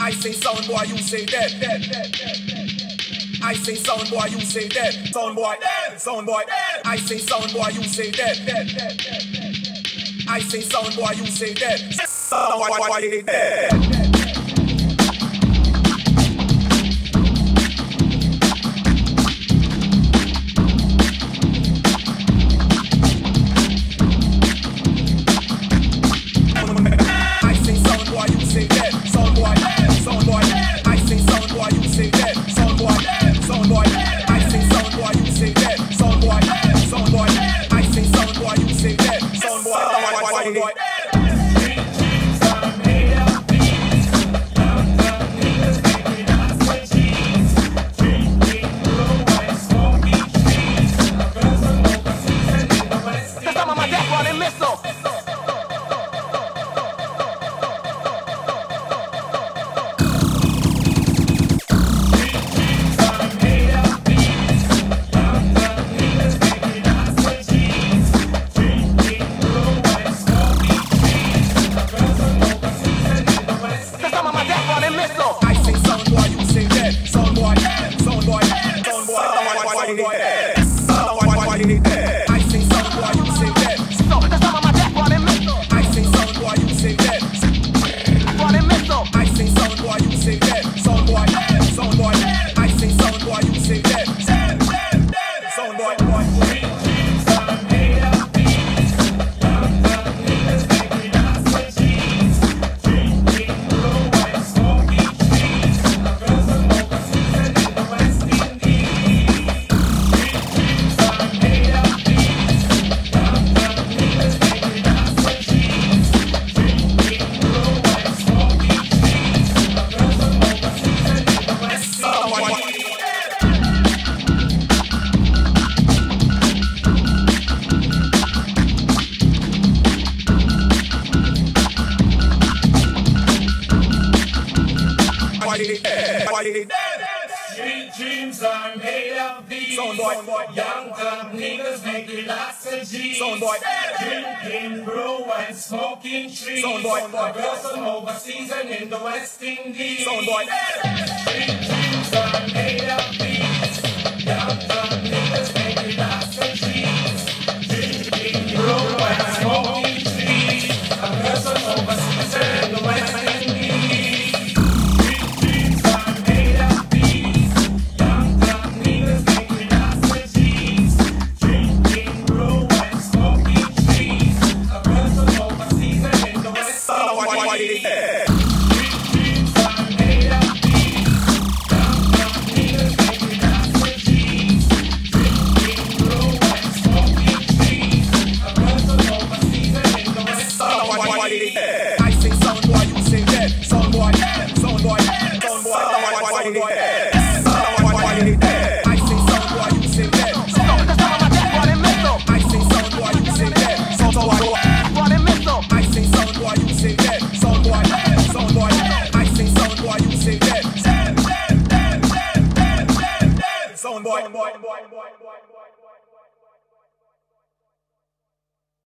I say sound boy, you say dead. I say sound boy, you say dead. Sound boy, sound boy. I say sound boy, you say dead. I say sound boy, you say dead. Sound boy, you say dead. Street dreams are made of these. Young dumb niggas making lots of G's. Drinking brew and smoking trees. Girls from overseas and in the West Indies. Street dreams are made of these. Young dumb niggas making lots of G's. Drinking brew and smoking trees. Girls from overseas and in the West Indies. I say sound boy, you say dead. Sound boy, sound boy, sound boy, sound boy, dead. I say sound boy, you say dead. I say sound boy, you say dead. Sound boy, I say sound boy, you say dead. Sound boy, sound boy, I say sound boy, you say dead. Sound boy, boy, boy, boy.